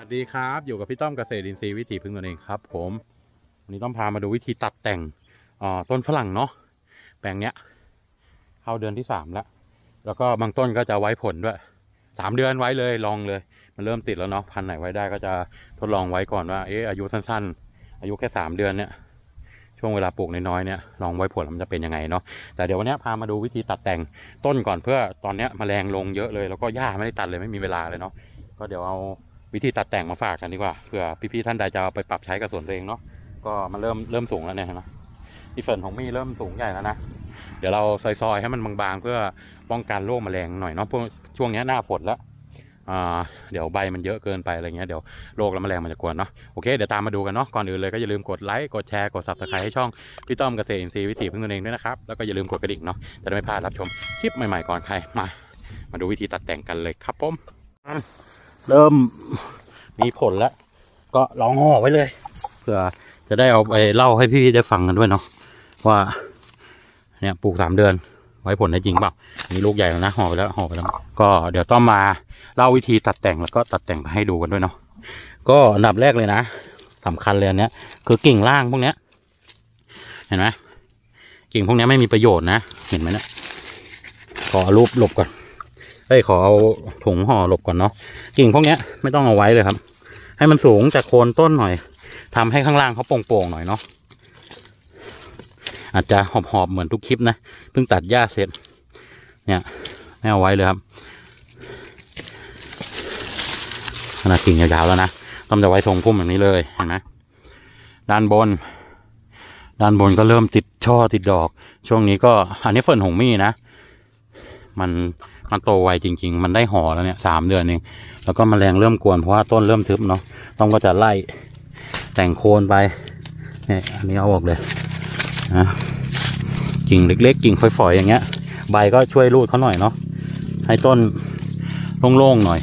สดีครับอยู่กับพี่ต้อมเกษตรอินทรีย์วิถีพึ่งตนเองครับผมวันนี้ต้องพามาดูวิธีตัดแต่งต้นฝรั่งเนาะแปลงเนี้ยเข้าเดือนที่3แล้วก็บางต้นก็จะไว้ผลด้วย3 เดือนไว้เลยลองเลยมันเริ่มติดแล้วเนาะพันธุ์ไหนไว้ได้ก็จะทดลองไว้ก่อนว่าอายุสั้นๆอายุแค่3 เดือนเนี่ยช่วงเวลาปลูกน้อยๆเนี่ยลองไว้ผลมันจะเป็นยังไงเนาะแต่เดี๋ยววันนี้พามาดูวิธีตัดแต่งต้นก่อนเพื่อตอนนี้แมลงลงเยอะเลยแล้วก็หญ้าไม่ได้ตัดเลยไม่มีเวลาเลยเนาะก็เดี๋ยวเอาวิธีตัดแต่งมาฝากกันดีกว่าเผื่อพี่ๆท่านใดจะเอาไปปรับใช้กับสวนตัวเองเนาะก็มันเริ่มสูงแล้วเนี่ยนะที่เฟิร์นของมี่เริ่มสูงใหญ่แล้วนะเดี๋ยวเราซอยๆให้มันบางๆเพื่อป้องกันโรคแมลงหน่อยเนาะพวกช่วงนี้หน้าฝนแล้วเดี๋ยวใบมันเยอะเกินไปอะไรเงี้ยเดี๋ยวโรคและแมลงมันจะกวนเนาะโอเคเดี๋ยวตามมาดูกันเนาะก่อนอื่นเลยก็อย่าลืมกดไลค์กดแชร์กด Subscribe ให้ช่องพี่ต้อมเกษตรอินทรีย์วิถีพึ่งตนเองด้วยนะครับแล้วก็อย่าลืมกดกระดิ่งเนาะจะได้ไม่พลาดรับชมคลิปใหม่ๆก่อนใครมาดูวิธีตัดแต่งกันเลยครับผมเริ่มมีผลแล้วก็ลองห่อไว้เลยเพื่อจะได้เอาไปเล่าให้พี่ได้ฟังกันด้วยเนาะว่าเนี่ยปลูก3 เดือนไว้ผลได้จริงเปล่าอันนี้ลูกใหญ่แล้วนะห่อไปแล้วก็เดี๋ยวต้องมาเล่าวิธีตัดแต่งแล้วก็ตัดแต่งไปให้ดูกันด้วยเนาะก็อันดับแรกเลยนะสำคัญเลยอันเนี้ยคือกิ่งล่างพวกเนี้ยเห็นไหมกิ่งพวกนี้ไม่มีประโยชน์นะเห็นไหมเนี่ยขอรูปหลบก่อนขอเอาถุงห่อหลบก่อนเนาะกิ่งพวกนี้ไม่ต้องเอาไว้เลยครับให้มันสูงจากโคนต้นหน่อยทำให้ข้างล่างเขาโป่งๆหน่อยเนาะอาจจะหอบๆเหมือนทุกคลิปนะเพิ่งตัดหญ้าเสร็จเนี่ยไม่เอาไว้เลยครับขนาดกิ่งยาวๆแล้วนะต้องจะไว้ทรงพุ่มแบบนี้เลยเห็นไหมด้านบนก็เริ่มติดช่อติดดอกช่วงนี้ก็อันนี้เฟิร์นหงมี่นะมันโตไวจริงๆมันได้ห่อแล้วเนี่ย3 เดือนเองแล้วก็แมลงเริ่มกวนเพราะว่าต้นเริ่มทึบเนาะต้องก็จะไล่แต่งโคนไปเนี่ยอันนี้เอาออกเลยนะกิ่งเล็กๆกิ่งฝอยๆอย่างเงี้ยใบก็ช่วยรูดเขาหน่อยเนาะให้ต้นโล่งๆหน่อย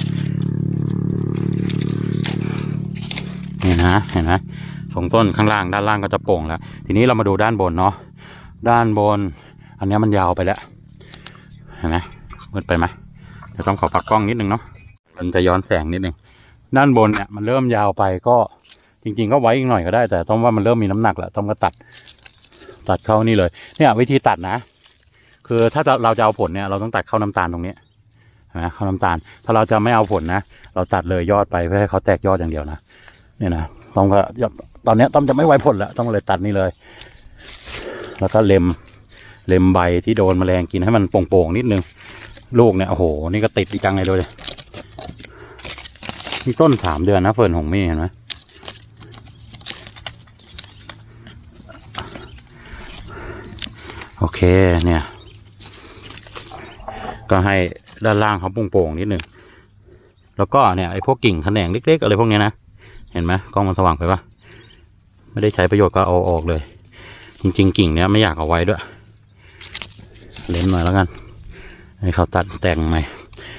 เห็นไหมทรงต้นข้างล่างด้านล่างก็จะโป่งแล้วทีนี้เรามาดูด้านบนเนาะด้านบนอันนี้มันยาวไปแล้วเห็นไหมมืดไปไหมจะต้องขอปักกล้องนิดนึงเนาะมันจะย้อนแสงนิดนึงด้านบนเนี่ยมันเริ่มยาวไปก็จริงๆก็ไว้อีกหน่อยก็ได้แต่ต้องว่ามันเริ่มมีน้ำหนักแล้วต้องก็ตัดเข้านี่เลยเนี่ยวิธีตัดนะคือถ้าเราจะเอาผลเนี่ยเราต้องตัดเข้าน้ำตาลตรงนี้นะเข้าน้ำตาลถ้าเราจะไม่เอาผลนะเราตัดเลยยอดไปเพื่อให้เขาแตกยอดอย่างเดียวนะเนี่ยนะต้องก็ตอนนี้ต้องจะไม่ไว้ผลแล้วต้องเลยตัดนี่เลยแล้วก็เล็มใบที่โดนแมลงกินให้มันโป่งๆนิดนึงลูกเนี่ยโอ้โหนี่ก็ติดอีกจังเลยด้วยนี่ต้น3 เดือนนะเฟิร์นหงมี่เห็นไหมโอเคเนี่ยก็ให้ด้านล่างเขาโป่งๆนิดนึงแล้วก็เนี่ยไอ้พวกกิ่งแขนงเล็กๆอะไรพวกนี้นะเห็นไหมกล้องมันสว่างไปปะไม่ได้ใช้ประโยชน์ก็เอาออกเลยจริงๆกิ่งเนี้ยไม่อยากเอาไว้ด้วยเล่นหน่อยแล้วกันให้เขาตัดแต่งใหม่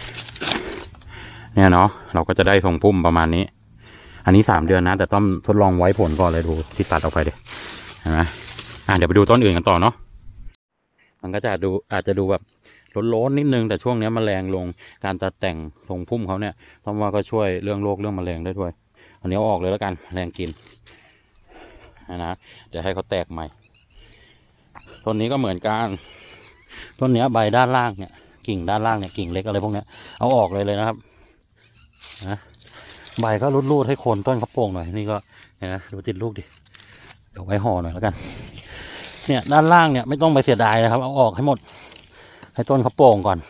เนี่ยเนาะเราก็จะได้ทรงพุ่มประมาณนี้อันนี้3 เดือนนะแต่ต้องทดลองไว้ผลก่อนเลยดูที่ตัดออกไปดิเห็นไหมเดี๋ยวไปดูต้นอื่นกันต่อเนาะมันก็จะอาจจะดูแบบล้นๆนิดนึงแต่ช่วงนี้แมลงลงการตัดแต่งทรงพุ่มเขาเนี่ยต้องว่าก็ช่วยเรื่องโรคเรื่องแมลงได้ด้วยอันนี้เอาออกเลยแล้วกันแมลงกินนะเดี๋ยวให้เขาแตกใหม่ต้นนี้ก็เหมือนกันต้นนี้ใบด้านล่างเนี่ยกิ่งด้านล่างเนี่ยกิ่งเล็กอะไรพวกเนี้ยเอาออกเลยนะครับนะใบก็รูดๆให้โคนต้นเขาโป่งหน่อยนี่ก็เห็นไหมดูติดลูกดิเดี๋ยวไว้ห่อหน่อยแล้วกันเนี่ยด้านล่างเนี่ยไม่ต้องไปเสียดายนะครับเอาออกให้หมดให้ต้นเขาโป่งก่อน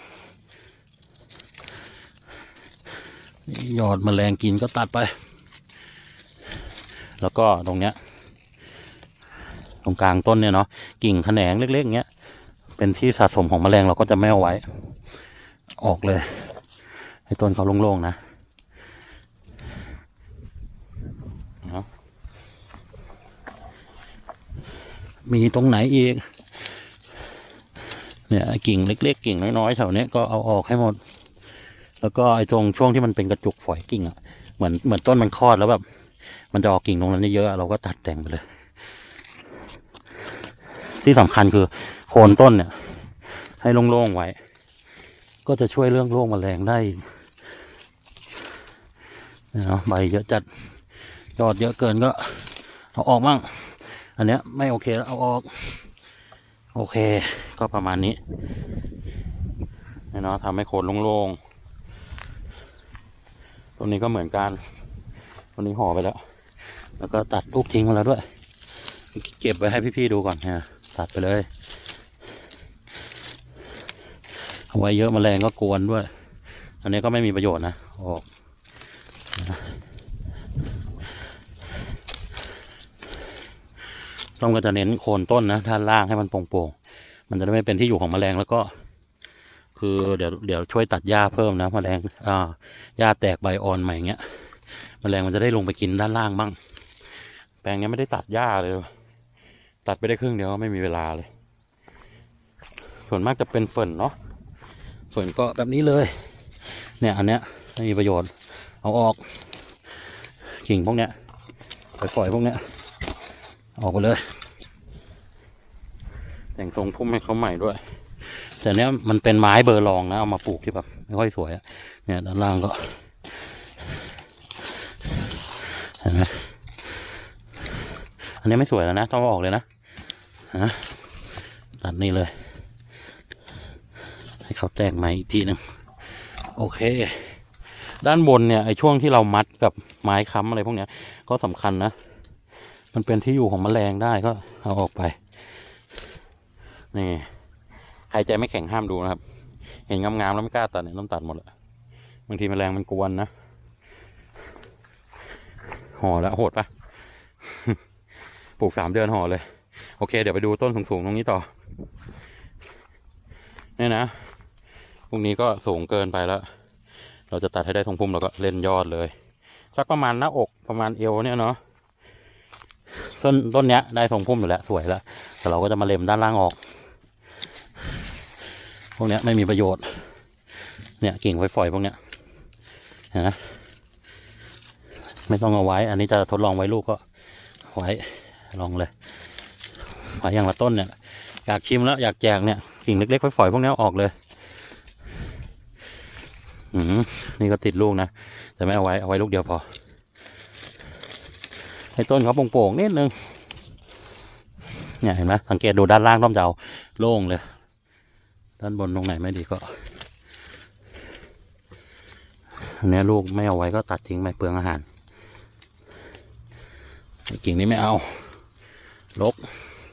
ยอดแมลงกินก็ตัดไปแล้วก็ตรงเนี้ยตรงกลางต้นเนี่ยเนาะกิ่งแขนงเล็กๆเงี้ยเป็นที่สะสมของแมลงเราก็จะไม่เอาไว้ออกเลยให้ต้นเขาโล่งๆนะมีตรงไหนอีกเนี่ยกิ่งเล็กๆกิ่งน้อยๆแถวนี้ก็เอาออกให้หมดแล้วก็ไอ้ตรงช่วงที่มันเป็นกระจุกฝอยกิ่งอ่ะเหมือนต้นมันคลอดแล้วแบบมันจะออกกิ่งตรงนั้นเยอะเราก็ตัดแต่งไปเลยที่สำคัญคือโคนต้นเนี่ยให้โล่งๆไว้ก็จะช่วยเรื่องโรคแมลงได้เนาะใบเยอะจัดยอดเยอะเกินก็เอาออกบ้างอันเนี้ยไม่โอเคแล้วเอาออกโอเคก็ประมาณนี้เนาะทำให้โคนโล่งๆตัวนี้ก็เหมือนกันตัวนี้ห่อไปแล้วก็ตัดลูกทิ้งมาแล้วด้วยเก็บไว้ให้พี่ๆดูก่อนนะตัดไปเลยเอาไว้เยอะแมลงก็กวนด้วยอันนี้ก็ไม่มีประโยชน์นะออกต้นก็จะเน้นโคนต้นนะด้านล่างให้มันโปร่งๆมันจะได้ไม่เป็นที่อยู่ของแมลงแล้วก็คือเดี๋ยวช่วยตัดหญ้าเพิ่มนะแมลงหญ้าแตกใบอ่อนใหม่เงี้ยแมลงมันจะได้ลงไปกินด้านล่างบ้างแปลงนี้ไม่ได้ตัดหญ้าเลยตัดไปได้ครึ่งเดียวไม่มีเวลาเลยส่วนมากจะเป็นฝนเนาะฝนก็แบบนี้เลยเนี่ยอันเนี้ยไม่มีประโยชน์เอาออกกิ่งพวกเนี้ยปล่อยพวกเนี้ยออกไปเลยแต่งทรงพุ่มให้เขาใหม่ด้วยแต่เนี้ยมันเป็นไม้เบอร์รองนะเอามาปลูกที่แบบไม่ค่อยสวยเนี่ยด้านล่างก็เห็นไหมอันนี้ไม่สวยแล้วนะต้องออกเลยนะตัดนี่เลยให้เขาแตกใหม่อีกทีหนึ่งโอเคด้านบนเนี่ยไอ้ช่วงที่เรามัดกับไม้ค้ำอะไรพวกเนี้ยก็สำคัญนะมันเป็นที่อยู่ของแมลงได้ก็เอาออกไปนี่ใครใจไม่แข็งห้ามดูนะครับเห็นงามๆแล้วไม่กล้าตัดเนี่ยต้องตัดหมดแหละบางทีแมลงมันกวนนะห่อแล้วโหดปะ ปลูก3 เดือนห่อเลยโอเคเดี๋ยวไปดูต้นสูงๆตรงนี้ต่อเนี่ยนะพวกนี้ก็สูงเกินไปแล้วเราจะตัดให้ได้ทรงพุ่มเราก็เล่นยอดเลยสักประมาณหน้าอกประมาณเอวเนี่ยเนาะต้นเนี้ยได้ทรงพุ่มอยู่แล้วสวยแล้วแต่เราก็จะมาเล็มด้านล่างออกพวกเนี้ยไม่มีประโยชน์เนี่ยกิ่งฝอยๆพวกเนี้ยนะไม่ต้องเอาไว้อันนี้จะทดลองไว้ลูกก็ไว้ลองเลยไว้อย่างละต้นเนี่ยอยากชิมแล้วอยากแจกเนี่ยกิ่งเล็กๆฝอยๆพวกนี้ออกเลยนี่ก็ติดลูกนะแต่ไม่เอาไว้ลูกเดียวพอให้ต้นเขาโป่งๆนิดนึงเนี่ยเห็นไหมสังเกตดูด้านล่างต้นเจ้าโล่งเลยด้านบนตรงไหนไม่ดีก็อันนี้ลูกไม่เอาไว้ก็ตัดทิ้งไปเปลืองอาหารกิ่งนี้ไม่เอาลบ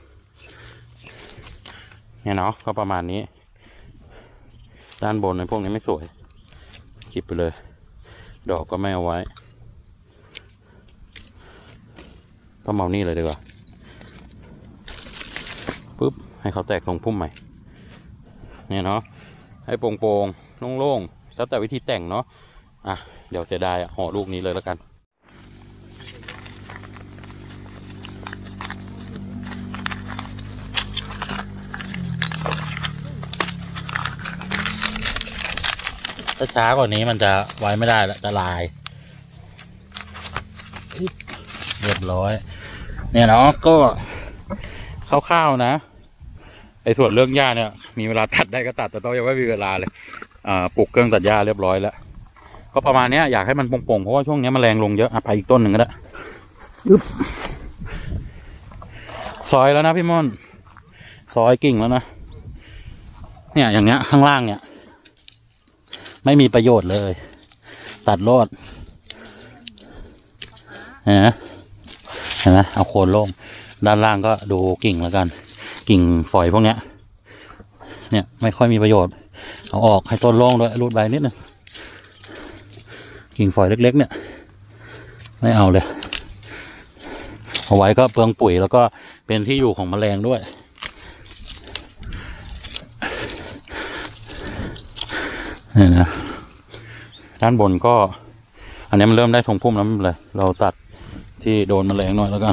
เนี่ยเนาะก็ประมาณนี้ด้านบนในพวกนี้ไม่สวยเก็บไปเลยดอกก็ไม่เอาไว้ต้องเอานี่เลยดีกว่าปุ๊บให้เขาแตกทรงพุ่มใหม่เนี่ยเนาะให้โปร่งๆโล่งๆแล้วแต่วิธีแต่งเนาะเดี๋ยวเสียดายห่อลูกนี้เลยแล้วกันถ้าช้ากว่านี้มันจะไว้ไม่ได้ละจะลายเรียบร้อยเนี่ยเนาะก็คร่าวๆนะไอ้ส่วนเรื่องหญ้าเนี่ยมีเวลาตัดได้ก็ตัดแต่ต้องยังไม่มีเวลาเลยปลูกเครื่องตัดหญ้าเรียบร้อยแล้วก็ประมาณนี้อยากให้มันโป่งๆเพราะว่าช่วงนี้แมลงลงเยอะไปอีกต้นหนึ่งก็ได้ซอยแล้วนะพี่ม่อนซอยกิ่งแล้วนะเนี่ยอย่างเนี้ยข้างล่างเนี่ยไม่มีประโยชน์เลยตัดโลดเห็นไหมเอาโคนโล่งด้านล่างก็ดูกิ่งแล้วกันกิ่งฝอยพวกเนี้ยเนี่ยไม่ค่อยมีประโยชน์เอาออกให้ต้นโล่งด้วยรูดใบนิดนึงกิ่งฝอยเล็กๆเนี่ยไม่เอาเลยเอาไว้ก็เปลืองปุ๋ยแล้วก็เป็นที่อยู่ของแมลงด้วยนี่นะด้านบนก็อันนี้มันเริ่มได้ทรงพุ่มแล้วไม่เป็นไรเราตัดที่โดนแมลงหน่อยแล้วกัน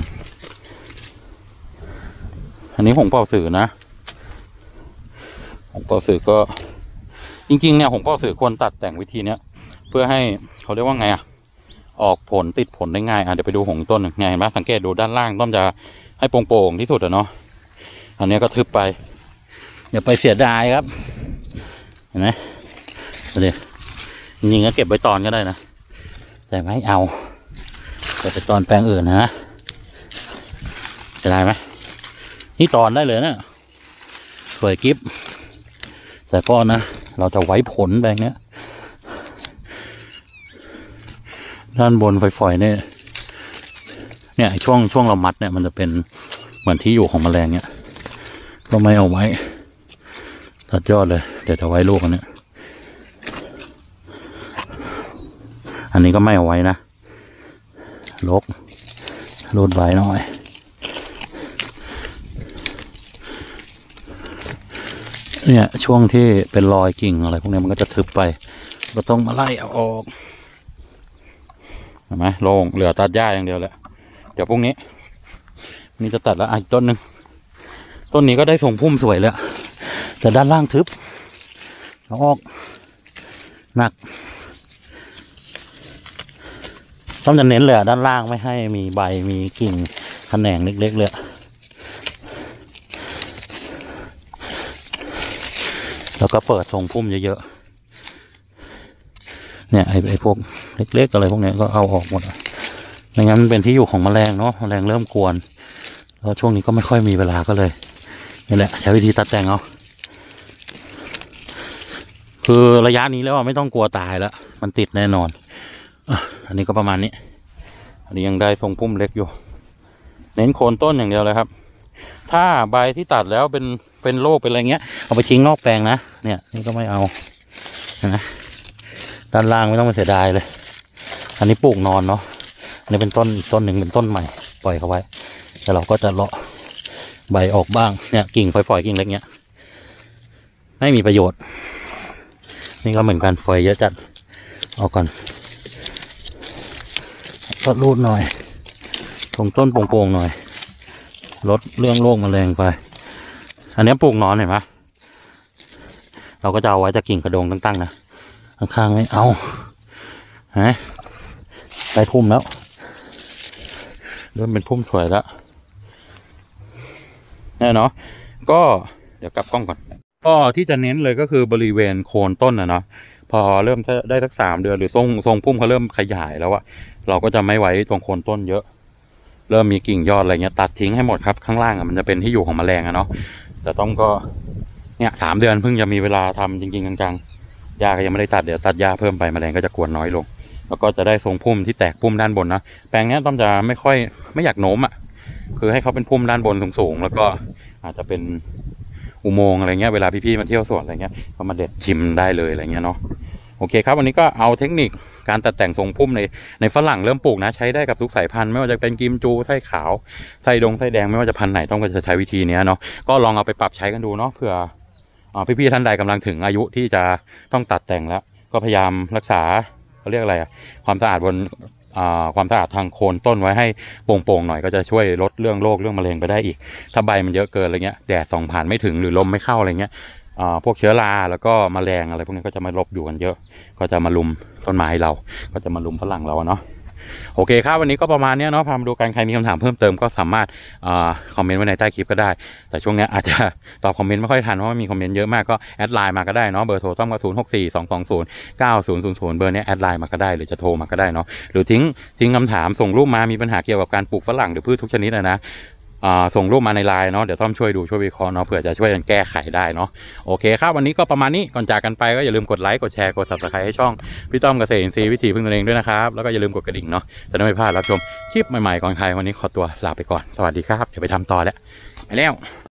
อันนี้หงเป่าสื่อนะหงเป่าสื่อก็จริงๆเนี่ยหงเป่าสื่อควรตัดแต่งวิธีเนี้ยเพื่อให้เขาเรียกว่าไงออกผลติดผลได้ง่ายเดี๋ยวไปดูหงต้นหนึ่งไงเห็นไหมสังเกตดูด้านล่างต้นจะให้โปร่งๆที่สุดเนาะอันนี้ก็ทึบไปอย่าไปเสียดายครับเห็นไหมเดี๋ยวจริงๆก็เก็บไว้ตอนก็ได้นะแต่แต่ไม่เอาแต่ไปตอนแปลงอื่นนะจะได้ไหมนี่ตอนได้เลยนะสวยกิฟแต่ก็นะเราจะไว้ผลแปลงเนี้ยด้านบนฝอยๆเนี่ยช่วงเรามัดเนี่ยมันจะเป็นเหมือนที่อยู่ของแมลงเนี่ยก็ไม่เอาไว้ตัดยอดเลยเดี๋ยวจะไว้ลูกอันนี้อันนี้ก็ไม่เอาไว้นะรูดไว้หน่อยเนี่ยช่วงที่เป็นรอยกิ่งอะไรพวกนี้มันก็จะทึบไปก็ต้องมาไล่เอาออกเห็นไหมโล่งเหลือตัดหญ้าอย่างเดียวแหละเดี๋ยวพรุ่งนี้นี่จะตัดแล้วอีกต้นหนึ่งต้นนี้ก็ได้ส่งพุ่มสวยแล้วแต่ด้านล่างทึบเอาออกหนักต้องจะเน้นเลยด้านล่างไม่ให้มีใบมีกิ่งแขนงเล็กๆเลยแล้วก็เปิดทรงพุ่มเยอะๆเนี่ยไอ้พวกเล็กๆอะไรพวกนี้ก็เอาออกหมดไม่งั้นมันเป็นที่อยู่ของแมลงเนาะแมลงเริ่มกวนแล้วช่วงนี้ก็ไม่ค่อยมีเวลาก็เลยนี่แหละใช้วิธีตัดแต่งเอาคือระยะนี้แล้วไม่ต้องกลัวตายแล้วมันติดแน่นอนอันนี้ก็ประมาณนี้อันนี้ยังได้ทรงพุ่มเล็กอยู่เน้นโคนต้นอย่างเดียวเลยครับถ้าใบที่ตัดแล้วเป็นโรคเป็นอะไรเงี้ยเอาไปทิ้งนอกแปลงนะเนี่ยนี่ก็ไม่เอานะด้านล่างไม่ต้องไปเสียดายเลยอันนี้ปลูกนอนเนาะอันนี้เป็นต้นอีกต้นหนึ่งเป็นต้นใหม่ปล่อยเขาไว้แต่เราก็จะเลาะใบออกบ้างเนี่ยกิ่งฝอยๆกิ่งเล็กเนี้ยไม่มีประโยชน์นี่ก็เหมือนกันฝอยเยอะจัดเอาก่อนก็รูดหน่อยตรงต้นโป่งๆหน่อยลดเรื่องโรคแมลงไปอันนี้ปลูกนอนเห็นไหมเราก็จะเอาไว้จากกิ่งกระดงตั้งๆนะข้างๆไม่เอาฮะได้พุ่มแล้วเริ่มเป็นพุ่มสวยแล้วเนี่ยเนาะก็เดี๋ยวกลับกล้องก่อนก็ที่จะเน้นเลยก็คือบริเวณโคนต้นนะเนาะพอเริ่มได้สัก3 เดือนหรือทรงพุ่มเขาเริ่มขยายแล้วอะเราก็จะไม่ไว้ตรงโคนต้นเยอะเริ่มมีกิ่งยอดอะไรเงี้ยตัดทิ้งให้หมดครับข้างล่างอะมันจะเป็นที่อยู่ของแมลงอะเนาะแต่ต้องก็เนี่ย3 เดือนเพิ่งจะมีเวลาทำจริงๆจังๆหญ้าก็ยังไม่ได้ตัดเดี๋ยวตัดหญ้าเพิ่มไปแมลงก็จะกวนน้อยลงแล้วก็จะได้ทรงพุ่มที่แตกพุ่มด้านบนนะแปลงนี้ต้อมจะไม่อยากโน้มอะคือให้เขาเป็นพุ่มด้านบนสูงๆแล้วก็อาจจะเป็นอุโมงค์อะไรเงี้ยเวลาพี่ๆมาเที่ยวสวนอะไรเงี้ยก็มาเด็ดชิมได้เลยอะไรเงี้ยเนาะโอเคครับวันนี้ก็เอาเทคนิคการตัดแต่งทรงพุ่มในฝรั่งเริ่มปลูกนะใช้ได้กับทุกสายพันธุ์ไม่ว่าจะเป็นกิมจูไส้ขาวไส้แดงไม่ว่าจะพันธุ์ไหนต้องก็จะใช้วิธีนี้เนาะก็ลองเอาไปปรับใช้กันดูเนาะเผื่อพี่ๆท่านใดกำลังถึงอายุที่จะต้องตัดแต่งแล้วก็พยายามรักษาเขาเรียกอะไรความสะอาดบนความสะอาดทางโคนต้นไว้ให้โปร่งๆหน่อยก็จะช่วยลดเรื่องโรคเรื่องมะเร็งไปได้อีกถ้าใบมันเยอะเกินอะไรเงี้ยแดดส่องผ่านไม่ถึงหรือลมไม่เข้าอะไรเงี้ยพวกเชื้อราแล้วก็แมลงอะไรพวกนี้ก็จะมาลบอยู่กันเยอะก็จะมาลุมต้นไม้เราก็จะมาลุมฝรั่งเราเนาะโอเคครับวันนี้ก็ประมาณนี้เนาะพามาดูกันใครมีคำถามเพิ่มเติมก็สามารถคอมเมนต์ไว้ในใต้คลิปก็ได้แต่ช่วงนี้อาจจะตอบคอมเมนต์ไม่ค่อยทันเพราะว่ามีคอมเมนต์เยอะมากก็แอดไลน์มาก็ได้เนาะเบอร์โทรต้องมา064-220-9000เบอร์นี้แอดไลน์มาก็ได้หรือจะโทรมาก็ได้เนาะหรือทิ้งคำถามส่งรูปมามีปัญหาเกี่ยวกับการปลูกฝรั่งหรือพืชทุกชนิดนะส่งรูปมาในไลน์เนาะเดี๋ยวต้อมช่วยวิเคราะห์เนาะเผื่อจะช่วยกันแก้ไขได้เนาะโอเคครับวันนี้ก็ประมาณนี้ก่อนจากกันไปก็อย่าลืมกดไลค์กดแชร์กด Subscribe ให้ช่องพี่ต้อมเกษตรอินทรีย์วิถีพึ่งตนเองด้วยนะครับแล้วก็อย่าลืมกดกระดิ่งเนาะจะได้ไม่พลาดรับชมคลิปใหม่ๆก่อนใครวันนี้ขอตัวลาไปก่อนสวัสดีครับเดี๋ยวไปทำต่อแล้วไปแล้ว